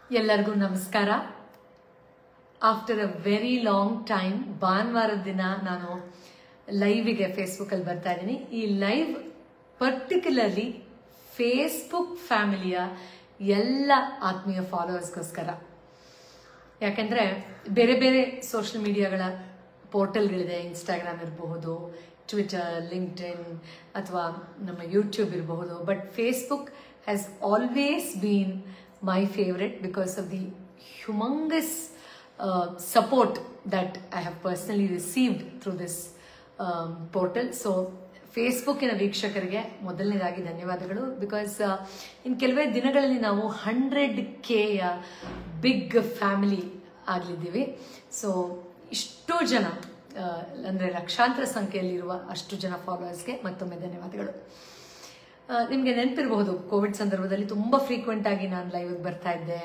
ಎಲ್ಲರಿಗೂ ನಮಸ್ಕಾರ. After a very long time ಭಾನುವಾರದ ದಿನ ನಾನು ಲೈವ್ಗೆ ಫೇಸ್ಬುಕ್ಕಲ್ಲಿ ಬರ್ತಾ ಇದ್ದೀನಿ. ಈ ಲೈವ್ ಪರ್ಟಿಕ್ಯುಲರ್ಲಿ ಫೇಸ್ಬುಕ್ ಫ್ಯಾಮಿಲಿಯ ಎಲ್ಲ ಆತ್ಮೀಯ ಫಾಲೋವರ್ಸ್ಗೋಸ್ಕರ. ಯಾಕೆಂದರೆ ಬೇರೆ ಬೇರೆ ಸೋಷಿಯಲ್ ಮೀಡಿಯಾಗಳ ಪೋರ್ಟಲ್ಗಳಿದೆ. ಇನ್ಸ್ಟಾಗ್ರಾಮ್ ಇರಬಹುದು, ಟ್ವಿಟರ್, ಲಿಂಕ್ಡ್ಇನ್ ಅಥವಾ ನಮ್ಮ ಯೂಟ್ಯೂಬ್ ಇರಬಹುದು. But Facebook has always been my favorite because of the humongous support that I have personally received through this portal. So ಫೇಸ್ಬುಕ್ಕಿನ ವೀಕ್ಷಕರಿಗೆ ಮೊದಲನೇದಾಗಿ ಧನ್ಯವಾದಗಳು. ಬಿಕಾಸ್ ಇನ್ನು ಕೆಲವೇ ದಿನಗಳಲ್ಲಿ ನಾವು 100K ಬಿಗ್ ಫ್ಯಾಮಿಲಿ ಆಗಲಿದ್ದೀವಿ. ಸೊ ಇಷ್ಟು ಜನ ಅಂದರೆ ಲಕ್ಷಾಂತರ ಸಂಖ್ಯೆಯಲ್ಲಿರುವ ಅಷ್ಟು ಜನ ಫಾಲೋವರ್ಸ್ಗೆ ಮತ್ತೊಮ್ಮೆ ಧನ್ಯವಾದಗಳು. ನಿಮಗೆ ನೆನಪಿರಬಹುದು, ಕೋವಿಡ್ ಸಂದರ್ಭದಲ್ಲಿ ತುಂಬ ಫ್ರೀಕ್ವೆಂಟ್ ಆಗಿ ನಾನು ಲೈವ್ಗೆ ಬರ್ತಾ ಇದ್ದೆ.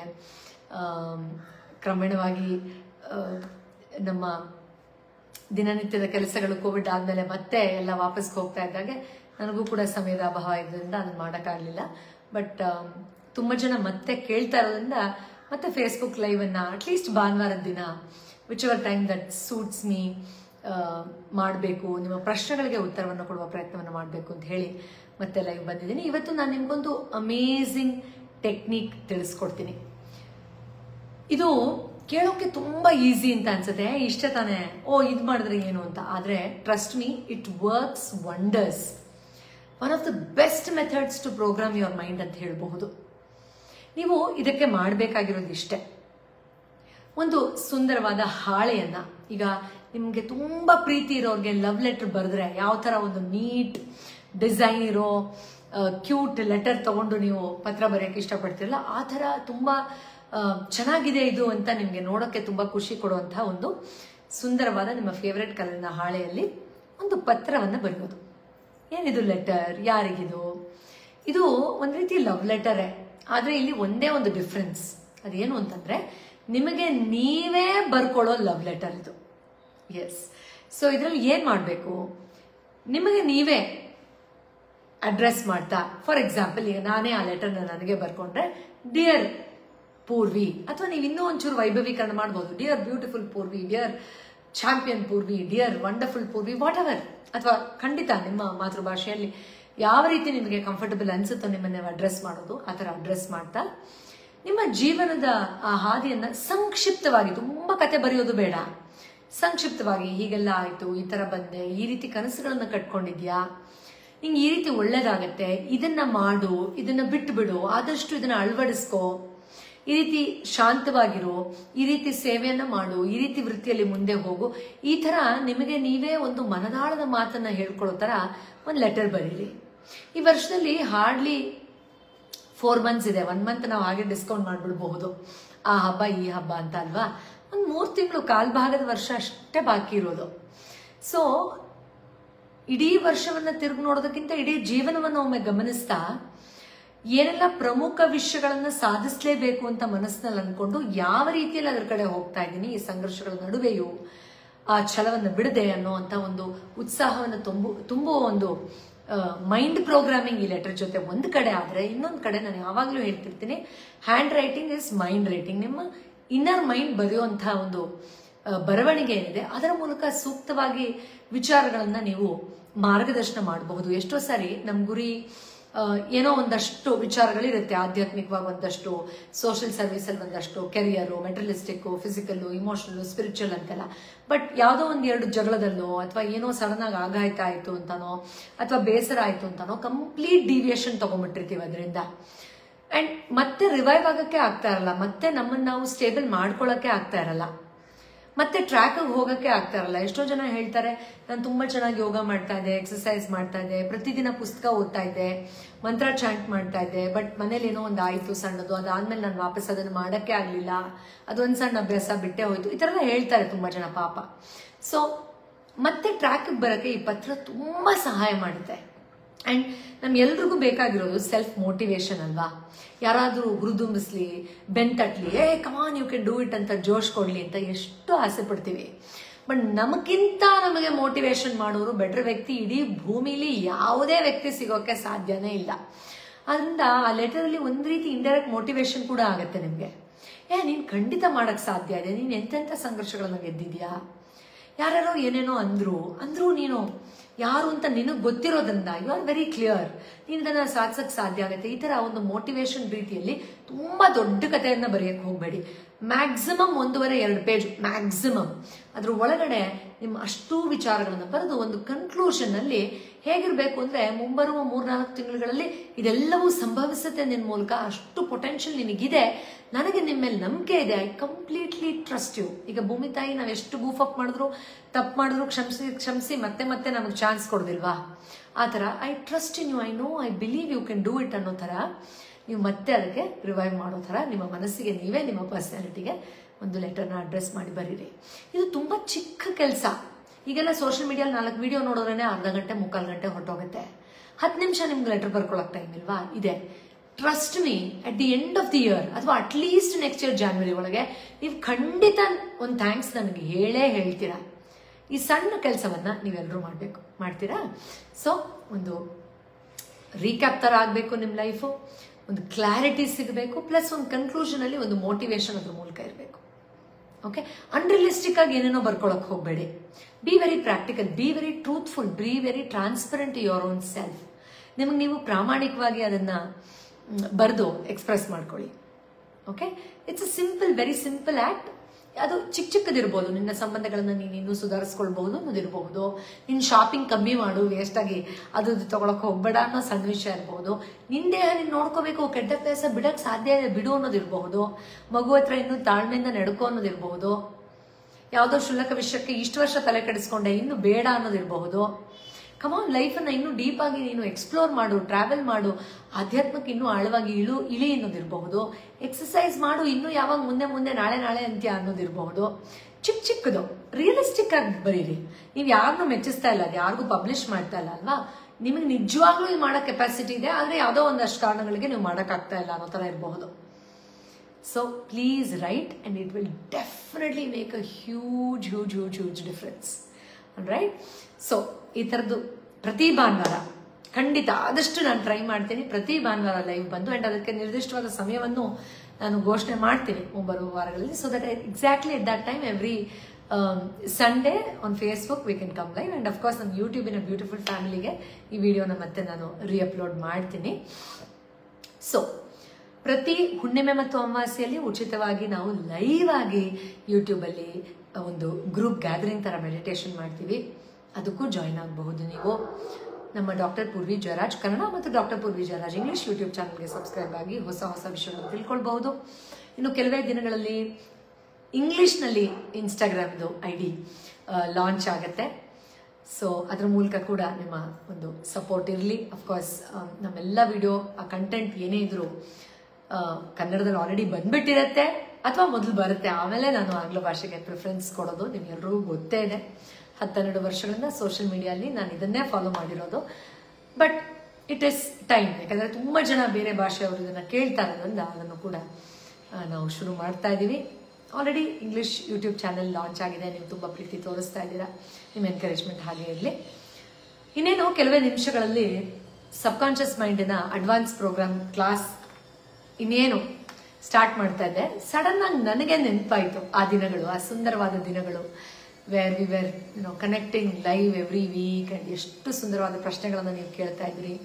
ಕ್ರಮೇಣವಾಗಿ ನಮ್ಮ ದಿನನಿತ್ಯದ ಕೆಲಸಗಳು ಕೋವಿಡ್ ಆದಮೇಲೆ ಮತ್ತೆ ಎಲ್ಲ ವಾಪಸ್ಗೆ ಹೋಗ್ತಾ ಇದ್ದಾಗೆ ನನಗೂ ಕೂಡ ಸಮಯದ ಅಭಾವ ಇದ್ದರಿಂದ ಅದನ್ನು ಮಾಡೋಕ್ಕಾಗಲಿಲ್ಲ. ಬಟ್ ತುಂಬ ಜನ ಮತ್ತೆ ಕೇಳ್ತಾ ಇರೋದ್ರಿಂದ ಮತ್ತೆ ಫೇಸ್ಬುಕ್ ಲೈವನ್ನು ಅಟ್ಲೀಸ್ಟ್ ಭಾನುವಾರದ ದಿನ whichever time that suits me ಮಾಡಬೇಕು, ನಿಮ್ಮ ಪ್ರಶ್ನೆಗಳಿಗೆ ಉತ್ತರವನ್ನು ಕೊಡುವ ಪ್ರಯತ್ನವನ್ನು ಮಾಡಬೇಕು ಅಂತ ಹೇಳಿ ಮತ್ತೆ ಲೈವ್ ಬಂದಿದ್ದೀನಿ. ಇವತ್ತು ನಾನು ನಿಮ್ಗೊಂದು ಅಮೇಝಿಂಗ್ ಟೆಕ್ನಿಕ್ ತಿಳಿಸ್ಕೊಡ್ತೀನಿ. ಇದು ಕೇಳೋಕೆ ತುಂಬ ಈಸಿ ಅಂತ ಅನ್ಸುತ್ತೆ, ಇಷ್ಟೇ ತಾನೇ, ಇದು ಮಾಡಿದ್ರೆ ಏನು ಅಂತ. ಆದರೆ trust me, it works wonders. One of the best methods to program your mind ಅಂತ ಹೇಳಬಹುದು. ನೀವು ಇದಕ್ಕೆ ಮಾಡಬೇಕಾಗಿರೋದು ಇಷ್ಟೇ. ಒಂದು ಸುಂದರವಾದ ಹಾಳೆಯನ್ನ, ಈಗ ನಿಮಗೆ ತುಂಬ ಪ್ರೀತಿ ಇರೋರಿಗೆ ಲವ್ ಲೆಟರ್ ಬರೆದ್ರೆ ಯಾವ ಥರ ಒಂದು ನೀಟ್ ಡಿಸೈನ್ ಇರೋ ಕ್ಯೂಟ್ ಲೆಟರ್ ತಗೊಂಡು ನೀವು ಪತ್ರ ಬರೆಯೋಕ್ಕೆ ಇಷ್ಟಪಡ್ತಿರಲ್ಲ, ಆ ಥರ ತುಂಬ ಚೆನ್ನಾಗಿದೆ ಇದು ಅಂತ ನಿಮಗೆ ನೋಡೋಕ್ಕೆ ತುಂಬ ಖುಷಿ ಕೊಡುವಂಥ ಒಂದು ಸುಂದರವಾದ ನಿಮ್ಮ ಫೇವ್ರೆಟ್ ಕಲರ್ನ ಹಾಳೆಯಲ್ಲಿ ಒಂದು ಪತ್ರವನ್ನು ಬರೆಯೋದು. ಏನಿದು ಲೆಟರ್, ಯಾರಿಗಿದು? ಇದು ಒಂದು ರೀತಿ ಲವ್ ಲೆಟರೇ, ಆದರೆ ಇಲ್ಲಿ ಒಂದೇ ಒಂದು ಡಿಫ್ರೆನ್ಸ್. ಅದೇನು ಅಂತಂದರೆ ನಿಮಗೆ ನೀವೇ ಬರ್ಕೊಳ್ಳೋ ಲವ್ ಲೆಟರ್ ಇದು. ಎಸ್. ಸೊ ಇದರಲ್ಲಿ ಏನು ಮಾಡಬೇಕು, ನಿಮಗೆ ನೀವೇ ಅಡ್ರೆಸ್ ಮಾಡ್ತಾ, ಫಾರ್ ಎಕ್ಸಾಂಪಲ್ ಈಗ ನಾನೇ ಆ ಲೆಟರ್ನ ನನಗೆ ಬರ್ಕೊಂಡ್ರೆ ಡಿಯರ್ ಪೂರ್ವಿ, ಅಥವಾ ನೀವು ಇನ್ನೂ ಒಂಚೂರು ವೈಭವೀಕರಣ ಮಾಡ್ಬೋದು, dear beautiful Purvi, dear champion Purvi, dear wonderful Purvi, whatever. ಅಥವಾ ಖಂಡಿತ ನಿಮ್ಮ ಮಾತೃಭಾಷೆಯಲ್ಲಿ ಯಾವ ರೀತಿ ನಿಮಗೆ ಕಂಫರ್ಟಬಲ್ ಅನ್ಸುತ್ತೋ ನಿಮ್ಮನ್ನ ಅಡ್ರೆಸ್ ಮಾಡೋದು, ಆ ಥರ ಅಡ್ರೆಸ್ ಮಾಡ್ತಾ ನಿಮ್ಮ ಜೀವನದ ಆ ಹಾದಿಯನ್ನ ಸಂಕ್ಷಿಪ್ತವಾಗಿ, ತುಂಬ ಕತೆ ಬರೆಯೋದು ಬೇಡ, ಸಂಕ್ಷಿಪ್ತವಾಗಿ ಹೀಗೆಲ್ಲ ಆಯಿತು, ಈ ಥರ ಬಂದೆ, ಈ ರೀತಿ ಕನಸುಗಳನ್ನು ಕಟ್ಕೊಂಡಿದ್ಯಾ, ನಿಂಗೆ ಈ ರೀತಿ ಒಳ್ಳೇದಾಗತ್ತೆ, ಇದನ್ನ ಮಾಡು, ಇದನ್ನ ಬಿಟ್ಟು ಬಿಡು, ಆದಷ್ಟು ಇದನ್ನ ಅಳವಡಿಸ್ಕೋ, ಈ ರೀತಿ ಶಾಂತವಾಗಿರು, ಈ ರೀತಿ ಸೇವೆಯನ್ನ ಮಾಡು, ಈ ರೀತಿ ವೃತ್ತಿಯಲ್ಲಿ ಮುಂದೆ ಹೋಗು. ಈ ಥರ ನಿಮಗೆ ನೀವೇ ಒಂದು ಮನದಾಳದ ಮಾತನ್ನ ಹೇಳ್ಕೊಳ್ಳೋ ಥರ ಒಂದು ಲೆಟರ್ ಬರೀರಿ. ಈ ವರ್ಷದಲ್ಲಿ ಹಾರ್ಡ್ಲಿ 4 months ಇದೆ. 1 month ನಾವು ಹಾಗೆ ಡಿಸ್ಕೌಂಟ್ ಮಾಡಿಬಿಡಬಹುದು, ಆ ಹಬ್ಬ ಈ ಹಬ್ಬ ಅಂತ ಅಲ್ವಾ. ಒಂದು 3 ತಿಂಗಳು, ಕಾಲ್ಭಾಗದ ವರ್ಷ ಅಷ್ಟೇ ಬಾಕಿ ಇರೋದು. ಸೊ ಇಡೀ ವರ್ಷವನ್ನ ತಿರುಗಿ ನೋಡೋದಕ್ಕಿಂತ ಇಡೀ ಜೀವನವನ್ನು ಒಮ್ಮೆ ಗಮನಿಸ್ತಾ ಏನೆಲ್ಲ ಪ್ರಮುಖ ವಿಷಯಗಳನ್ನ ಸಾಧಿಸಲೇಬೇಕು ಅಂತ ಮನಸ್ಸಿನಲ್ಲಿ ಅಂದ್ಕೊಂಡು ಯಾವ ರೀತಿಯಲ್ಲಿ ಅದರ ಕಡೆ ಹೋಗ್ತಾ ಇದ್ದೀನಿ, ಈ ಸಂಘರ್ಷಗಳ ನಡುವೆಯೂ ಆ ಛಲವನ್ನು ಬಿಡದೆ ಅನ್ನೋಂಥ ಒಂದು ಉತ್ಸಾಹವನ್ನು ತುಂಬುವ ಒಂದು ಮೈಂಡ್ ಪ್ರೋಗ್ರಾಮಿಂಗ್ ಈ ಲೆಟರ್ ಜೊತೆ ಒಂದು ಕಡೆ. ಆದರೆ ಇನ್ನೊಂದು ಕಡೆ ನಾನು ಯಾವಾಗಲೂ ಹೇಳ್ತಿರ್ತೀನಿ, hand writing is mind writing. ನಿಮ್ಮ ಇನ್ನರ್ ಮೈಂಡ್ ಬರೆಯುವಂತಹ ಒಂದು ಬರವಣಿಗೆ ಏನಿದೆ ಅದರ ಮೂಲಕ ಸೂಕ್ತವಾಗಿ ವಿಚಾರಗಳನ್ನ ನೀವು ಮಾರ್ಗದರ್ಶನ ಮಾಡಬಹುದು. ಎಷ್ಟೋ ಸಾರಿ ನಮ್ಮ ಗುರಿ ಏನೋ ಒಂದಷ್ಟು ವಿಚಾರಗಳಿರುತ್ತೆ, ಆಧ್ಯಾತ್ಮಿಕವಾಗಿ ಒಂದಷ್ಟು, ಸೋಷಿಯಲ್ ಸರ್ವಿಸಲ್ಲಿ ಒಂದಷ್ಟು, career, materialistic, physical, emotional, spiritual ಅಂತೆಲ್ಲ. ಬಟ್ ಯಾವುದೋ ಒಂದೆರಡು ಜಗಳದಲ್ಲೋ ಅಥವಾ ಏನೋ ಸಡನ್ ಆಗಿ ಆಘಾತ ಆಯಿತು ಅಂತಾನೋ ಅಥವಾ ಬೇಸರ ಆಯಿತು ಅಂತಾನೋ ಕಂಪ್ಲೀಟ್ ಡಿವಿಯೇಷನ್ ತಗೊಂಡ್ಬಿಟ್ಟಿರ್ತೀವಿ ಅದರಿಂದ. ಅಂಡ್ ಮತ್ತೆ ರಿವೈವ್ ಆಗಕ್ಕೆ ಆಗ್ತಾ ಇರಲ್ಲ, ಮತ್ತೆ ನಮ್ಮನ್ನು ನಾವು ಸ್ಟೇಬಲ್ ಮಾಡ್ಕೊಳ್ಳೋಕೆ ಆಗ್ತಾ ಇರಲ್ಲ, ಮತ್ತೆ ಟ್ರ್ಯಾಕ್ ಹೋಗಕ್ಕೆ ಆಗ್ತಾ ಇರಲ್ಲ. ಎಷ್ಟೋ ಜನ ಹೇಳ್ತಾರೆ, ನಾನು ತುಂಬಾ ಚೆನ್ನಾಗಿ ಯೋಗ ಮಾಡ್ತಾ ಇದ್ದೆ, ಎಕ್ಸರ್ಸೈಸ್ ಮಾಡ್ತಾ ಇದ್ದೆ, ಪ್ರತಿದಿನ ಪುಸ್ತಕ ಓದ್ತಾ ಇದ್ದೆ, ಮಂತ್ರ ಚಾಂಟ್ ಮಾಡ್ತಾ ಇದ್ದೆ, ಬಟ್ ಮನೇಲಿ ಏನೋ ಒಂದು ಆಯ್ತು ಸಣ್ಣದು, ಅದಾದ್ಮೇಲೆ ನಾನು ವಾಪಸ್ ಅದನ್ನು ಮಾಡಕ್ಕೆ ಆಗ್ಲಿಲ್ಲ, ಅದೊಂದು ಸಣ್ಣ ಅಭ್ಯಾಸ ಬಿಟ್ಟೆ ಹೋಯ್ತು, ಈ ತರ ಎಲ್ಲ ಹೇಳ್ತಾರೆ ತುಂಬಾ ಜನ ಪಾಪ. ಸೊ ಮತ್ತೆ ಟ್ರ್ಯಾಕ್ ಬರಕ್ಕೆ ಈ ಪತ್ರ ತುಂಬಾ ಸಹಾಯ ಮಾಡುತ್ತೆ. ಅಂಡ್ ನಮ್ಗೆಲ್ರಿಗೂ ಬೇಕಾಗಿರೋದು ಸೆಲ್ಫ್ ಮೋಟಿವೇಶನ್ ಅಲ್ವಾ. ಯಾರಾದ್ರೂ ಹುರಿದುಂಬಿಸ್ಲಿ, ಬೆಂತಟ್ಲಿ, come on you can do it ಅಂತ ಜೋಶ್ ಕೊಡ್ಲಿ ಅಂತ ಎಷ್ಟು ಆಸೆ ಪಡ್ತೀವಿ. ಬಟ್ ನಮಗೆ ಮೋಟಿವೇಶನ್ ಮಾಡೋರು ಬೆಟರ್ ವ್ಯಕ್ತಿ ಇಡೀ ಭೂಮಿಲಿ ಯಾವುದೇ ವ್ಯಕ್ತಿ ಸಿಗೋಕೆ ಸಾಧ್ಯನೇ ಇಲ್ಲ. ಅದರಿಂದ ಆ ಲೆಟರ್ ಅಲ್ಲಿ ಒಂದ್ ರೀತಿ ಇಂಡೈರೆಕ್ಟ್ ಮೋಟಿವೇಶನ್ ಕೂಡ ಆಗುತ್ತೆ ನಿಮ್ಗೆ. ನೀನು ಖಂಡಿತ ಮಾಡಕ್ ಸಾಧ್ಯ ಇದೆ, ನೀನು ಎಂತೆಂಥ ಸಂಘರ್ಷಗಳನ್ನ ಗೆದ್ದಿದ್ಯಾ, ಯಾರ್ಯಾರೋ ಏನೇನೋ ಅಂದ್ರೂ ನೀನು ಯಾರು ಅಂತ ನಿನಗೆ ಗೊತ್ತಿರೋದ್ರಿಂದ ಯು ಆರ್ ವೆರಿ ಕ್ಲಿಯರ್, ನೀನು ಇದನ್ನ ಸಾಧಿಸಕ್ ಸಾಧ್ಯ ಆಗುತ್ತೆ. ಈ ತರ ಒಂದು ಮೋಟಿವೇಶನ್ ರೀತಿಯಲ್ಲಿ ತುಂಬಾ ದೊಡ್ಡ ಕಥೆಯನ್ನ ಬರೆಯಕ್ಕೆ ಹೋಗ್ಬೇಡಿ. Maximum 1.5-2 page maximum. ಅದ್ರ ಒಳಗಡೆ ನಿಮ್ಮ ಅಷ್ಟೂ ವಿಚಾರಗಳನ್ನ ಬರೆದು ಒಂದು ಕನ್ಕ್ಲೂಷನ್ ಅಲ್ಲಿ ಹೇಗಿರ್ಬೇಕು ಅಂದ್ರೆ, ಮುಂಬರುವ 3-4 ತಿಂಗಳುಗಳಲ್ಲಿ ಇದೆಲ್ಲವೂ ಸಂಭವಿಸುತ್ತೆ ನಿನ್ನ ಮೂಲಕ, ಅಷ್ಟು ಪೊಟೆನ್ಷಿಯಲ್ ನಿನಗಿದೆ, ನನಗೆ ನಿಮ್ಮ ಮೇಲೆ ನಂಬಿಕೆ ಇದೆ, ಐ ಕಂಪ್ಲೀಟ್ಲಿ ಟ್ರಸ್ಟ್ ಯು. ಈಗ ಭೂಮಿ ತಾಯಿ ನಾವ್ ಎಷ್ಟು ಬೂಫ್ ಅಪ್ ಮಾಡಿದ್ರು, ತಪ್ಪು ಮಾಡಿದ್ರು ಕ್ಷಮಿಸಿ ಮತ್ತೆ ನಮಗೆ ಚಾನ್ಸ್ ಕೊಡೋದಿಲ್ವಾ, ಆ ಥರ I trust in you, I know, I believe you can do it ಅನ್ನೋ ಥರ ನೀವು ಮತ್ತೆ ಅದಕ್ಕೆ ರಿವೈವ್ ಮಾಡೋ ಥರ ನಿಮ್ಮ ಮನಸ್ಸಿಗೆ ನೀವೇ, ನಿಮ್ಮ ಪರ್ಸನಾಲಿಟಿಗೆ ಒಂದು ಲೆಟರ್ನ ಅಡ್ರೆಸ್ ಮಾಡಿ ಬರೀರಿ. ಇದು ತುಂಬಾ ಚಿಕ್ಕ ಕೆಲಸ. ಈಗೆಲ್ಲ ಸೋಷಿಯಲ್ ಮೀಡಿಯಲ್ಲಿ 4 ವಿಡಿಯೋ ನೋಡೋದ್ರೇನೆ ಅರ್ಧ ಗಂಟೆ 3/4 ಗಂಟೆ ಹೊರಟೋಗುತ್ತೆ. 10 ನಿಮಿಷ ನಿಮ್ಗೆ ಲೆಟರ್ ಬರ್ಕೊಳಕ್ ಟೈಮ್ ಇಲ್ವಾ? ಇದೆ. Trust me, at the end of the year ಅಥವಾ ಅಟ್ಲೀಸ್ಟ್ ನೆಕ್ಸ್ಟ್ ಇಯರ್ ಜಾನ್ವರಿ ಒಳಗೆ ನೀವು ಖಂಡಿತ ಒಂದು ಥ್ಯಾಂಕ್ಸ್ ನನಗೆ ಹೇಳ್ತೀರಾ. ಈ ಸಣ್ಣ ಕೆಲಸವನ್ನ ನೀವೆಲ್ಲರೂ ಮಾಡ್ತೀರಾ? ಸೊ ಒಂದು ರೀಕ್ಯಾಪ್ ತರ ಆಗ್ಬೇಕು ನಿಮ್ಮ ಲೈಫು, ಒಂದು ಕ್ಲಾರಿಟಿ ಸಿಗಬೇಕು, ಪ್ಲಸ್ ಒಂದು ಕನ್ಕ್ಲೂಷನ್ ಅಲ್ಲಿ ಒಂದು ಮೋಟಿವೇಶನ್ ಅದ್ರ ಮೂಲಕ ಇರಬೇಕು. ಓಕೆ, ಅನ್ರಿಯಲಿಸ್ಟಿಕ್ ಆಗಿ ಏನೇನೋ ಬರ್ಕೊಳಕ್ ಹೋಗ್ಬೇಡಿ. Be very practical, be very truthful, be very transparent to your own self. ನಿಮಗೆ ನೀವು ಪ್ರಾಮಾಣಿಕವಾಗಿ ಅದನ್ನ ಬರೆದು ಎಕ್ಸ್ಪ್ರೆಸ್ ಮಾಡ್ಕೊಳ್ಳಿ. Okay, it's a simple, very simple act. ಅದು ಚಿಕ್ಕದಿರ್ಬೋದು. ನಿನ್ನ ಸಂಬಂಧಗಳನ್ನ ನೀನು ಇನ್ನೂ ಸುಧಾರಿಸ್ಕೊಳ್ಬಹುದು ಅನ್ನೋದಿರ್ಬಹುದು. ನಿನ್ ಶಾಪಿಂಗ್ ಕಮ್ಮಿ ಮಾಡು, ವೇಸ್ಟ್ ಆಗಿ ಅದು ತಗೊಳಕ್ ಹೋಗ್ಬೇಡ ಅನ್ನೋ ಸಣ್ಣ ವಿಷಯ ಇರ್ಬಹುದು. ನಿನ್ ದೇಹ ನೀನ್ ನೋಡ್ಕೋಬೇಕು, ಕೆಟ್ಟ ಅಭ್ಯಾಸ ಬಿಡಕ್ ಸಾಧ್ಯ ಇದೆ ಬಿಡು ಅನ್ನೋದಿರ್ಬಹುದು. ಮಗು ಹತ್ರ ಇನ್ನೂ ತಾಳ್ಮೆಯಿಂದ ನಡ್ಕೋ ಅನ್ನೋದಿರ್ಬಹುದು. ಯಾವುದೋ ಕ್ಷುಲ್ಲಕ ವಿಷಯಕ್ಕೆ ಇಷ್ಟು ವರ್ಷ ತಲೆ ಕೆಡಿಸ್ಕೊಂಡೆ, ಇನ್ನು ಬೇಡ ಅನ್ನೋದಿರಬಹುದು. ಕಮಾನ್, ಲೈಫನ್ನ ಇನ್ನೂ ಡೀಪ್ ಆಗಿ ನೀನು ಎಕ್ಸ್ಪ್ಲೋರ್ ಮಾಡು, ಟ್ರಾವೆಲ್ ಮಾಡು, ಆಧ್ಯಾತ್ಮಕ್ಕೆ ಇನ್ನೂ ಆಳವಾಗಿ ಇಳಿ ಅನ್ನೋದಿರಬಹುದು. ಎಕ್ಸಸೈಸ್ ಮಾಡು, ಇನ್ನೂ ಯಾವಾಗ ಮುಂದೆ ನಾಳೆ ಅಂತ್ಯ ಅನ್ನೋದಿರಬಹುದು. ಚಿಕ್ಕದು ರಿಯಲಿಸ್ಟಿಕ್ ಆಗಿ ಬರೀರಿ. ನೀವು ಯಾರನ್ನೂ ಮೆಚ್ಚಿಸ್ತಾ ಇಲ್ಲ, ಅದು ಯಾರಿಗೂ ಪಬ್ಲಿಷ್ ಮಾಡ್ತಾ ಇಲ್ಲ ಅಲ್ವಾ, ನಿಮಗೆ ನಿಜವಾಗ್ಲೂ ಇದು ಮಾಡೋ ಕೆಪಾಸಿಟಿ ಇದೆ, ಆದ್ರೆ ಯಾವುದೋ ಒಂದಷ್ಟು ಕಾರಣಗಳಿಗೆ ನೀವು ಮಾಡೋಕ್ಕಾಗ್ತಾ ಇಲ್ಲ ಅನ್ನೋ ತರ ಇರಬಹುದು. So please write, and it will definitely make a huge difference. Right? So ಈ ಥರದ್ದು ಪ್ರತಿ ಭಾನುವಾರ ಖಂಡಿತ ಆದಷ್ಟು ನಾನು ಟ್ರೈ ಮಾಡ್ತೀನಿ, ಪ್ರತಿ ಭಾನುವಾರ ಲೈವ್ ಬಂದು, ಅಂಡ್ ಅದಕ್ಕೆ ನಿರ್ದಿಷ್ಟವಾದ ಸಮಯವನ್ನು ನಾನು ಘೋಷಣೆ ಮಾಡ್ತೀನಿ ಮುಂಬರುವ ವಾರಗಳಲ್ಲಿ. So that exactly at that time every Sunday on Facebook we can come live. And of course ನಮ್ಮ ಯೂಟ್ಯೂಬಿನ ಬ್ಯೂಟಿಫುಲ್ ಫ್ಯಾಮಿಲಿಗೆ ಈ ವಿಡಿಯೋನ ಮತ್ತೆ ನಾನು ರೀಅಪ್ಲೋಡ್ ಮಾಡ್ತೀನಿ. ಸೊ ಪ್ರತಿ ಹುಣ್ಣಿಮೆ ಮತ್ತು ಅಮಾವಾಸ್ಯೆಯಲ್ಲಿ ಉಚಿತವಾಗಿ ನಾವು ಲೈವ್ ಆಗಿ ಯೂಟ್ಯೂಬಲ್ಲಿ ಒಂದು ಗ್ರೂಪ್ ಗ್ಯಾದರಿಂಗ್ ತರ ಮೆಡಿಟೇಷನ್ ಮಾಡ್ತೀವಿ. ಅದಕ್ಕೂ ಜಾಯಿನ್ ಆಗಬಹುದು ನೀವು. ನಮ್ಮ ಡಾಕ್ಟರ್ ಪೂರ್ವಿ ಜಯರಾಜ್ ಕನ್ನಡ ಮತ್ತು doctor Purvi Jayaraj English YouTube ಚಾನಲ್ಗೆ ಸಬ್ಸ್ಕ್ರೈಬ್ ಆಗಿ ಹೊಸ ವಿಷಯಗಳನ್ನು ತಿಳ್ಕೊಳ್ಬಹುದು. ಇನ್ನು ಕೆಲವೇ ದಿನಗಳಲ್ಲಿ ಇಂಗ್ಲಿಷ್ನಲ್ಲಿ ಇನ್ಸ್ಟಾಗ್ರಾಮ್ದು ID ಲಾಂಚ್ ಆಗುತ್ತೆ. ಸೊ ಅದ್ರ ಮೂಲಕ ಕೂಡ ನಿಮ್ಮ ಒಂದು ಸಪೋರ್ಟ್ ಇರಲಿ. ಅಫ್ಕೋರ್ಸ್ ನಮ್ಮೆಲ್ಲ ವಿಡಿಯೋ ಆ ಕಂಟೆಂಟ್ ಏನೇ ಇದ್ರು ಕನ್ನಡದಲ್ಲಿ ಆಲ್ರೆಡಿ ಬಂದ್ಬಿಟ್ಟಿರತ್ತೆ ಅಥವಾ ಮೊದಲು ಬರುತ್ತೆ, ಆಮೇಲೆ ನಾನು ಆಂಗ್ಲ ಭಾಷೆಗೆ ಪ್ರಿಫರೆನ್ಸ್ ಕೊಡೋದು ನಿಮ್ಗೆಲ್ರಿಗೂ ಗೊತ್ತೇ ಇದೆ. 10-12 ವರ್ಷಗಳಿಂದ ಸೋಷಿಯಲ್ ಮೀಡಿಯಲ್ಲಿ ನಾನು ಇದನ್ನೇ ಫಾಲೋ ಮಾಡಿರೋದು. ಬಟ್ ಇಟ್ ಇಸ್ ಟೈಮ್, ಯಾಕಂದ್ರೆ ತುಂಬಾ ಜನ ಬೇರೆ ಭಾಷೆಯವರು ಇದನ್ನ ಕೇಳ್ತಾ ಇರೋದ್ರಿಂದ ಅದನ್ನು ಕೂಡ ನಾವು ಶುರು ಮಾಡ್ತಾ ಇದ್ದೀವಿ. Already English YouTube channel launch ಆಗಿದೆ, ನೀವು ತುಂಬಾ ಪ್ರೀತಿ ತೋರಿಸ್ತಾ ಇದ್ದೀರಾ, ನಿಮ್ಮ ಎನ್ಕರೇಜ್ಮೆಂಟ್ ಹಾಗೆ ಇರಲಿ. ಇನ್ನೇನು ಕೆಲವೇ ನಿಮಿಷಗಳಲ್ಲಿ ಸಬ್ಕಾನ್ಷಿಯಸ್ ಮೈಂಡಿನ ಅಡ್ವಾನ್ಸ್ ಪ್ರೋಗ್ರಾಮ್ ಕ್ಲಾಸ್ ಇನ್ನೇನು ಸ್ಟಾರ್ಟ್ ಮಾಡ್ತಾ ಇದ್ದೆ. ಸಡನ್ ಆಗಿ ನನಗೆ ನೆನಪಾಯಿತು ಆ ದಿನಗಳು, ಆ ಸುಂದರವಾದ ದಿನಗಳು, where we were connecting live every week. And ಎಷ್ಟು ಸುಂದರವಾದ ಪ್ರಶ್ನೆಗಳನ್ನು ನೀವು ಕೇಳ್ತಾ ಇದ್ರಿ,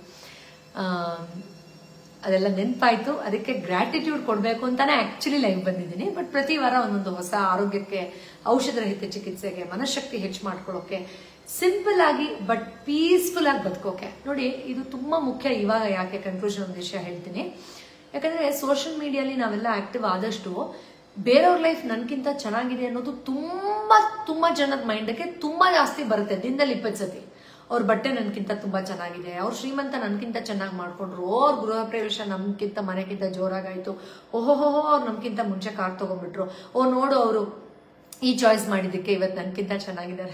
ಅದೆಲ್ಲ ನೆನಪಾಯ್ತು. ಅದಕ್ಕೆ ಗ್ರಾಟಿಟ್ಯೂಡ್ ಕೊಡಬೇಕು ಅಂತಾನೆ ಆಕ್ಚುಲಿ ಲೈವ್ ಬಂದಿದ್ದೀನಿ. ಬಟ್ ಪ್ರತಿ ವಾರ ಒಂದೊಂದು ಹೊಸ ಆರೋಗ್ಯಕ್ಕೆ, ಔಷಧರಹಿತ ಚಿಕಿತ್ಸೆಗೆ, ಮನಃಶಕ್ತಿ ಹೆಚ್ಚು ಮಾಡ್ಕೊಳ್ಳೋಕೆ, ಸಿಂಪಲ್ ಆಗಿ ಬಟ್ ಪೀಸ್ಫುಲ್ ಆಗಿ ಬದುಕೋಕೆ. ನೋಡಿ, ಇದು ತುಂಬಾ ಮುಖ್ಯ. ಇವಾಗ ಯಾಕೆ ಕನ್ಕ್ಲೂಷನ್ ಒಂದು ವಿಷಯ ಹೇಳ್ತೀನಿ. ಯಾಕಂದ್ರೆ ಸೋಷಿಯಲ್ ಮೀಡಿಯಲ್ಲಿ ನಾವೆಲ್ಲ ಆಕ್ಟಿವ್ ಆದಷ್ಟು ಬೇರೆಯವ್ರ ಲೈಫ್ ನನ್ಕಿಂತ ಚೆನ್ನಾಗಿದೆ ಅನ್ನೋದು ತುಂಬಾ ಜನದ ಮೈಂಡ್ಗೆ ತುಂಬಾ ಜಾಸ್ತಿ ಬರುತ್ತೆ. ದಿನದಲ್ಲಿ 20 ಸತಿ ಅವ್ರ ಬಟ್ಟೆ ನನ್ಕಿಂತ ತುಂಬಾ ಚೆನ್ನಾಗಿದೆ, ಅವ್ರ ಶ್ರೀಮಂತ ನನ್ಕಿಂತ ಚೆನ್ನಾಗಿ ಮಾಡ್ಕೊಂಡ್ರು, ಅವ್ರ ಗೃಹ ಪ್ರವೇಶ ನಮ್ಗಿಂತ ಮನೆಗಿಂತ ಜೋರಾಗಾಯ್ತು, ಓಹೋಹೋ ಅವ್ರು ನಮ್ಗಿಂತ ಮುಂಚೆ ಕಾರ್ ತಗೊಂಡ್ಬಿಟ್ರು, ನೋಡು ಅವರು ಈ ಚಾಯ್ಸ್ ಮಾಡಿದ್ದಕ್ಕೆ ಇವತ್ತು ನನ್ಕಿಂತ ಚೆನ್ನಾಗಿದ್ದಾರೆ.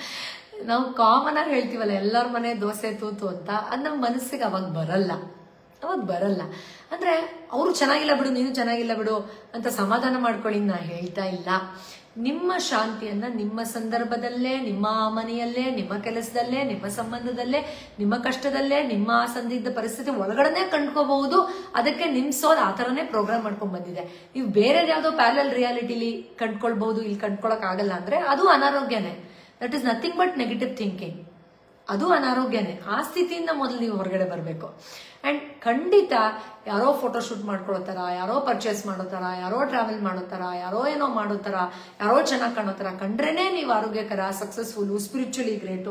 ನಾವು ಕಾಮನ್ ಆಗಿ ಹೇಳ್ತೀವಲ್ಲ ಎಲ್ಲರ ಮನೆ ದೋಸೆ ತೂತು ಅಂತ, ಅದು ನಮ್ಮ ಮನಸ್ಸಿಗೆ ಅವಾಗ ಬರಲ್ಲ. ಅವಾಗ ಬರಲ್ಲ. ಅಂದ್ರೆ ಅವರು ಚೆನ್ನಾಗಿಲ್ಲ ಬಿಡು, ನೀನು ಚೆನ್ನಾಗಿಲ್ಲ ಬಿಡು ಅಂತ ಸಮಾಧಾನ ಮಾಡ್ಕೊಳ್ಳಿ ನಾ ಹೇಳ್ತಾ ಇಲ್ಲ. ನಿಮ್ಮ ಶಾಂತಿಯನ್ನ ನಿಮ್ಮ ಸಂದರ್ಭದಲ್ಲೇ, ನಿಮ್ಮ ಮನೆಯಲ್ಲೇ, ನಿಮ್ಮ ಕೆಲಸದಲ್ಲೇ, ನಿಮ್ಮ ಸಂಬಂಧದಲ್ಲೇ, ನಿಮ್ಮ ಕಷ್ಟದಲ್ಲೇ, ನಿಮ್ಮ ಸಂದಿಗ್ಧ ಪರಿಸ್ಥಿತಿ ಒಳಗಡೆ ಕಂಡ್ಕೋಬಹುದು. ಅದಕ್ಕೆ ನಿಮ್ಸೋದು ಆ ಥರನೇ ಪ್ರೋಗ್ರಾಮ್ ಮಾಡ್ಕೊಂಡ್ ಬಂದಿದೆ. ನೀವು ಬೇರೆ ಯಾವುದೋ ಪ್ಯಾರಲಲ್ ರಿಯಾಲಿಟಿಲಿ ಕಂಡ್ಕೊಳ್ಬಹುದು, ಇಲ್ಲಿ ಕಂಡ್ಕೊಳಕ್ ಆಗಲ್ಲ ಅಂದ್ರೆ ಅದು ಅನಾರೋಗ್ಯನೇ. That is nothing but negative thinking. ಅದು ಅನಾರೋಗ್ಯನೇ. ಆ ಸ್ಥಿತಿಯಿಂದ ಮೊದಲು ನೀವು ಹೊರಗಡೆ ಬರಬೇಕು. ಅಂಡ್ ಖಂಡಿತ ಯಾರೋ ಫೋಟೋಶೂಟ್ ಮಾಡ್ಕೊಳ್ಳೋತಾರ, ಯಾರೋ ಪರ್ಚೇಸ್ ಮಾಡೋತಾರ, ಯಾರೋ ಟ್ರಾವೆಲ್ ಮಾಡೋತಾರ, ಯಾರೋ ಏನೋ ಮಾಡೋತಾರ, ಯಾರೋ ಚೆನ್ನಾಗಿ ಕಾಣೋತಾರ ಕಂಡ್ರೇನೆ ನೀವು ಆರೋಗ್ಯಕರ, successful, spiritually great.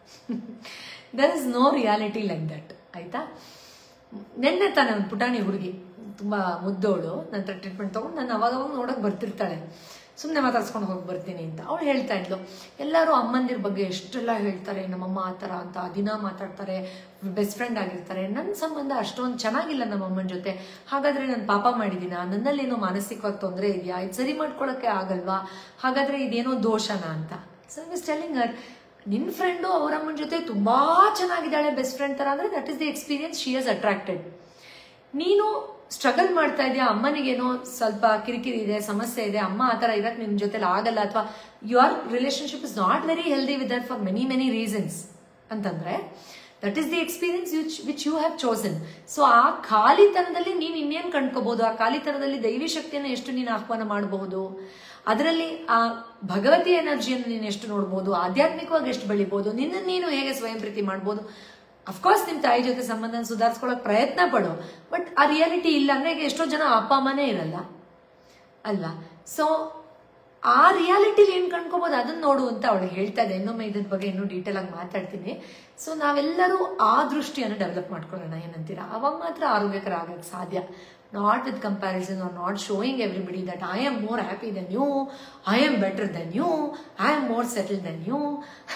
There is no reality like that. ಆಯ್ತಾ? ನೆನ್ನೆ ತಾನೆ ಒಂದು ಪುಟಾಣಿ ಹುಡುಗಿ, ತುಂಬಾ ಮುದ್ದೋಳು, ನಂತರ ಟ್ರೀಟ್ಮೆಂಟ್ ತಗೊಂಡು ನಾನು ಅವಾಗ ನೋಡಕ್ ಬರ್ತಿರ್ತಾಳೆ, ಸುಮ್ಮನೆ ಮಾತಾಡ್ಸ್ಕೊಂಡು ಹೋಗಿ ಬರ್ತೀನಿ ಅಂತ. ಅವಳು ಹೇಳ್ತಾ ಇದ್ಲು, ಎಲ್ಲರೂ ಅಮ್ಮಂದಿರ ಬಗ್ಗೆ ಎಷ್ಟೆಲ್ಲ ಹೇಳ್ತಾರೆ, ನಮ್ಮಮ್ಮ ಆ ಥರ ಅಂತ ದಿನ ಮಾತಾಡ್ತಾರೆ, ಬೆಸ್ಟ್ ಫ್ರೆಂಡ್ ಆಗಿರ್ತಾರೆ. ನನ್ನ ಸಂಬಂಧ ಅಷ್ಟೊಂದು ಚೆನ್ನಾಗಿಲ್ಲ ನಮ್ಮಮ್ಮನ ಜೊತೆ. ಹಾಗಾದ್ರೆ ನಾನು ಪಾಪ ಮಾಡಿದ್ದೀನ? ನನ್ನಲ್ಲೇನೋ ಮಾನಸಿಕವಾಗಿ ತೊಂದರೆ ಇದೆಯಾ? ಇದು ಸರಿ ಮಾಡ್ಕೊಳಕ್ಕೆ ಆಗಲ್ವಾ? ಹಾಗಾದ್ರೆ ಇದೇನೋ ದೋಷನಾ ಅಂತ. So I was telling her, ನಿನ್ ಫ್ರೆಂಡು ಅವರಮ್ಮನ ಜೊತೆ ತುಂಬಾ ಚೆನ್ನಾಗಿದ್ದಾಳೆ, ಬೆಸ್ಟ್ ಫ್ರೆಂಡ್ ತರ, ಅಂದ್ರೆ that is the experience she has attracted. ನೀನು ಸ್ಟ್ರಗಲ್ ಮಾಡ್ತಾ ಇದೆಯಾ, ಅಮ್ಮನಿಗೇನೋ ಸ್ವಲ್ಪ ಕಿರಿಕಿರಿ ಇದೆ, ಸಮಸ್ಯೆ ಇದೆ, ಅಮ್ಮ ಆ ಥರ ಇರಕ್ಕೆ ನಿನ್ನ ಜೊತೆಲಿ ಆಗಲ್ಲ, ಅಥವಾ your relationship is not very healthy with that for many reasons ಅಂತಂದ್ರೆ that is the experience which you have chosen. So ಆ ಖಾಲಿತನದಲ್ಲಿ ನೀನು ಇನ್ನೇನು ಕಂಡ್ಕೋಬಹುದು? ಆ ಖಾಲಿತನದಲ್ಲಿ ದೈವಿ ಶಕ್ತಿಯನ್ನು ಎಷ್ಟು ನೀನು ಆಹ್ವಾನ ಮಾಡಬಹುದು, ಅದರಲ್ಲಿ ಆ ಭಗವತಿ ಎನರ್ಜಿಯನ್ನು ನೀನು ಎಷ್ಟು ನೋಡ್ಬೋದು, ಆಧ್ಯಾತ್ಮಿಕವಾಗಿ ಎಷ್ಟು ಬೆಳಿಬಹುದು, ನಿನ್ನ ನೀನು ಹೇಗೆ ಸ್ವಯಂ ಪ್ರೀತಿ ಮಾಡ್ಬೋದು. ಅಫ್ಕೋರ್ಸ್ ನಿಮ್ ತಾಯಿ ಜೊತೆ ಸಂಬಂಧ ಸುಧಾರಿಸ್ಕೊಳಕ್ ಪ್ರಯತ್ನ ಪಡು, ಬಟ್ ಆ ರಿಯಾಲಿಟಿ ಇಲ್ಲ ಅಂದ್ರೆ ಈಗ ಎಷ್ಟೋ ಜನ ಅಪ್ಪ ಅಮ್ಮನೇ ಇರಲ್ಲ ಅಲ್ವಾ? ಸೊ ಆ ರಿಯಾಲಿಟಿಲಿ ಏನ್ ಕಂಡ್ಕೋಬಹುದು ಅದನ್ನ ನೋಡು ಅಂತ ಅವಳಿಗೆ ಹೇಳ್ತಾ ಇದೆ. ಇನ್ನೊಮ್ಮೆ ಇದ್ರ ಬಗ್ಗೆ ಇನ್ನೂ ಡೀಟೇಲ್ ಆಗಿ ಮಾತಾಡ್ತೀನಿ. ಸೊ ನಾವೆಲ್ಲರೂ ಆ ದೃಷ್ಟಿಯನ್ನು ಡೆವಲಪ್ ಮಾಡ್ಕೊಳ್ಳೋಣ, ಏನಂತೀರಾ? ಅವಾಗ ಮಾತ್ರ ಆರೋಗ್ಯಕರ ಆಗಕ್ಕೆ ಸಾಧ್ಯ. Not with comparison or not showing everybody that I am more happy than you, I am better than you, I am more settled than you.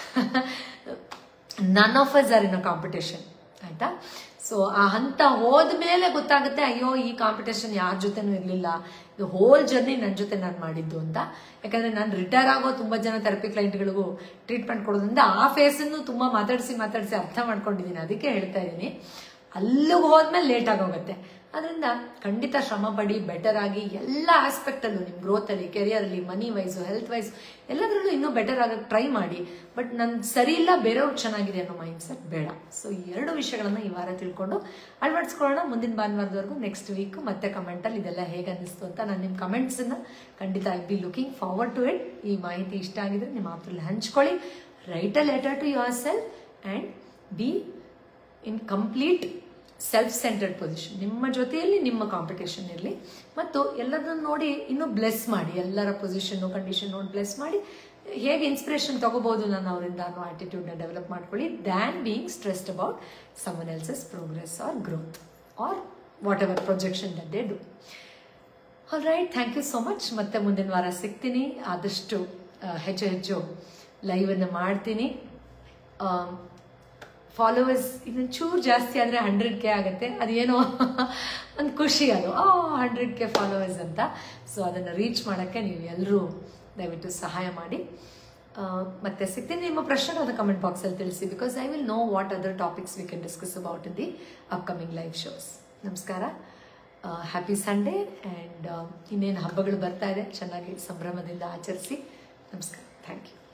None of us are in a competition. ಆಯ್ತಾ? So ಆ ಹಂತ ಹೋದ್ಮೇಲೆ ಗೊತ್ತಾಗುತ್ತೆ, ಅಯ್ಯೋ ಈ competition ಯಾರ ಜೊತೆನೂ ಇರ್ಲಿಲ್ಲ, ಇದು ಹೋಲ್ ಜರ್ನಿ ನನ್ನ ಜೊತೆ ನಾನು ಮಾಡಿದ್ದು ಅಂತ. ಯಾಕಂದ್ರೆ ನಾನು ರಿಟೈರ್ ಆಗೋ ತುಂಬಾ ಜನ ಥೆರಪಿ ಕ್ಲೈಂಟ್ಗಳಿಗೂ ಟ್ರೀಟ್ಮೆಂಟ್ ಕೊಡೋದ್ರಿಂದ ಆ ಫೇಸನ್ನು ತುಂಬಾ ಮಾತಾಡಿಸಿ ಅರ್ಥ ಮಾಡ್ಕೊಂಡಿದ್ದೀನಿ. ಅದಕ್ಕೆ ಹೇಳ್ತಾ ಇದ್ದೀನಿ, ಅಲ್ಲಿಗೆ ಹೋದ್ಮೇಲೆ ಲೇಟ್ ಆಗೋಗುತ್ತೆ. ಅದರಿಂದ ಖಂಡಿತ ಶ್ರಮ ಪಡಿ, ಬೆಟರ್ ಆಗಿ ಎಲ್ಲ ಆಸ್ಪೆಕ್ಟ್ ಅಲ್ಲೂ, ನಿಮ್ ಗ್ರೋತ್ ಅಲ್ಲಿ, ಕೆರಿಯರ್ ಅಲ್ಲಿ, ಮನಿ ವೈಸು, ಹೆಲ್ತ್ ವೈಸ್ ಎಲ್ಲದರಲ್ಲೂ ಇನ್ನೂ ಬೆಟರ್ ಆಗಕ್ಕೆ ಟ್ರೈ ಮಾಡಿ. ಬಟ್ ನನ್ ಸರಿ ಇಲ್ಲ, ಬೇರೆಯವ್ರು ಚೆನ್ನಾಗಿದೆ ಅನ್ನೋ ಮೈಂಡ್ ಸೆಟ್ ಬೇಡ. ಸೊ ಈ ಎರಡು ವಿಷಯಗಳನ್ನ ಈ ವಾರ ತಿಳ್ಕೊಂಡು ಅಳವಡಿಸ್ಕೊಳ್ಳೋಣ. ಮುಂದಿನ ಭಾನುವಾರದವರೆಗೂ, ನೆಕ್ಸ್ಟ್ ವೀಕ್ ಮತ್ತೆ ಕಮೆಂಟ್ ಅಲ್ಲಿ ಇದೆಲ್ಲ ಹೇಗೆ ಅನ್ನಿಸ್ತು ಅಂತ ನಾನು ನಿಮ್ಮ ಕಮೆಂಟ್ಸ್ ಅನ್ನ ಖಂಡಿತ I be looking forward to it. ಈ ಮಾಹಿತಿ ಇಷ್ಟ ಆಗಿದ್ರೆ ನಿಮ್ಮ ಆಪ್ರಲ್ಲಿ ಹಂಚ್ಕೊಳ್ಳಿ. Write a letter to your self and be in complete self centred position. ನಿಮ್ಮ ಜೊತೆಯಲ್ಲಿ ನಿಮ್ಮ ಕಾಂಪಿಟೇಷನ್ ಇರಲಿ, ಮತ್ತು ಎಲ್ಲದನ್ನು ನೋಡಿ ಇನ್ನೂ ಬ್ಲೆಸ್ ಮಾಡಿ, ಎಲ್ಲರ ಪೊಸಿಷನ್ ಕಂಡೀಷನ್ ನೋಡಿ ಬ್ಲೆಸ್ ಮಾಡಿ ಹೇಗೆ ಇನ್ಸ್ಪಿರೇಷನ್ ತಗೋಬಹುದು ನಾನು ಅವರಿಂದ ಅನ್ನೋ ಆಟಿಟ್ಯೂಡ್ನ ಡೆವಲಪ್ ಮಾಡ್ಕೊಳ್ಳಿ, than being stressed about someone else's progress or growth or whatever projection that they do. All right, thank you so much. ಮತ್ತೆ ಮುಂದಿನ ವಾರ ಸಿಗ್ತೀನಿ. ಆದಷ್ಟು ಹೆಚ್ಚು ಲೈವ್ ಅನ್ನು ಮಾಡ್ತೀನಿ. ಫಾಲೋವರ್ಸ್ ಇನ್ನೊಂದು ಚೂರು ಜಾಸ್ತಿ ಆದರೆ 100K ಆಗುತ್ತೆ. ಅದೇನೋ ಒಂದು ಖುಷಿ, ಅದು 100K ಫಾಲೋವರ್ಸ್ ಅಂತ. ಸೊ ಅದನ್ನು ರೀಚ್ ಮಾಡೋಕ್ಕೆ ನೀವು ಎಲ್ಲರೂ ದಯವಿಟ್ಟು ಸಹಾಯ ಮಾಡಿ. ಮತ್ತೆ ಸಿಗ್ತೀನಿ. ನಿಮ್ಮ ಪ್ರಶ್ನೆಗಳನ್ನು ಕಮೆಂಟ್ ಬಾಕ್ಸಲ್ಲಿ ತಿಳಿಸಿ, because I will know what other topics we can discuss about in the upcoming live shows. ನಮಸ್ಕಾರ, ಹ್ಯಾಪಿ ಸಂಡೇ. ಆ್ಯಂಡ್ ಇನ್ನೇನು ಹಬ್ಬಗಳು ಬರ್ತಾ ಇದೆ, ಚೆನ್ನಾಗಿ ಸಂಭ್ರಮದಿಂದ ಆಚರಿಸಿ. ನಮಸ್ಕಾರ, ಥ್ಯಾಂಕ್ ಯು.